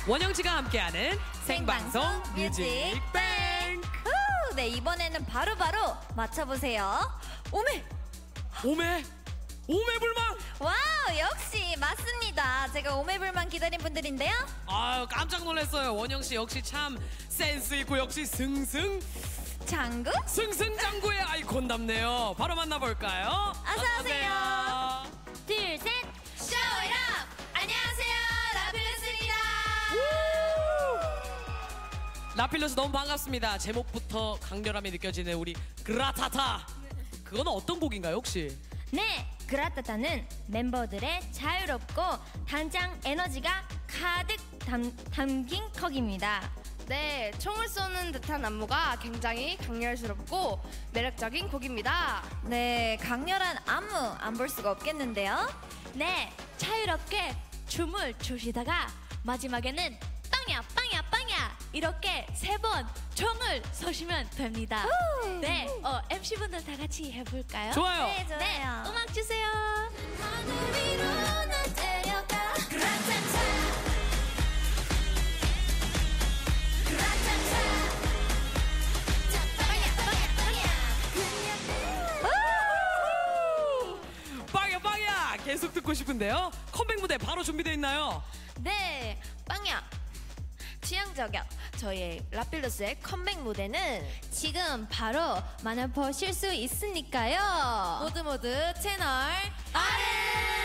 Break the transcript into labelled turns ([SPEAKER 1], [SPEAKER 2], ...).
[SPEAKER 1] 원영 씨가 함께하는 생방송 뮤직뱅크.
[SPEAKER 2] 네, 이번에는 바로바로 맞춰보세요. 오메!
[SPEAKER 1] 오매불망.
[SPEAKER 2] 와우, 역시 맞습니다. 제가 오매불만 기다린 분들인데요.
[SPEAKER 1] 아유, 깜짝 놀랐어요. 원영 씨 역시 참 센스 있고 역시
[SPEAKER 2] 장구?
[SPEAKER 1] 승승장구의 아이콘답네요. 바로 만나볼까요?
[SPEAKER 2] 어서 오세요.
[SPEAKER 3] 둘, 셋.
[SPEAKER 2] 쇼이럽! 안녕하세요, 라필루스입니다.
[SPEAKER 1] 라필루스 너무 반갑습니다. 제목부터 강렬함이 느껴지는 우리 그라타타. 그건 어떤 곡인가요 혹시?
[SPEAKER 3] 네, 그라타타는 멤버들의 자유롭고 당장 에너지가 가득 담긴 곡입니다.
[SPEAKER 4] 네, 총을 쏘는 듯한 안무가 굉장히 강렬스럽고 매력적인 곡입니다.
[SPEAKER 2] 네, 강렬한 안무 안 볼 수가 없겠는데요.
[SPEAKER 3] 네, 자유롭게 춤을 추시다가 마지막에는 빵야 빵야 빵야 이렇게 3번 총을 쏘시면 됩니다. 네, MC분들 다 같이 해볼까요?
[SPEAKER 1] 좋아요.
[SPEAKER 2] 네, 좋아요.
[SPEAKER 3] 네, 음악 주세요.
[SPEAKER 2] 하늘 위로 날 데려가. 그라타타. 그라타타. 자, 빵야, 빵야, 빵야.
[SPEAKER 1] 빵야 계속 듣고 싶은데요. 컴백 무대 바로 준비되어 있나요?
[SPEAKER 4] 네, 빵야. 취향 저격. 저희 라필루스의 컴백 무대는
[SPEAKER 3] 지금 바로 만나보실 수 있으니까요.
[SPEAKER 4] 모두 채널
[SPEAKER 2] 아래.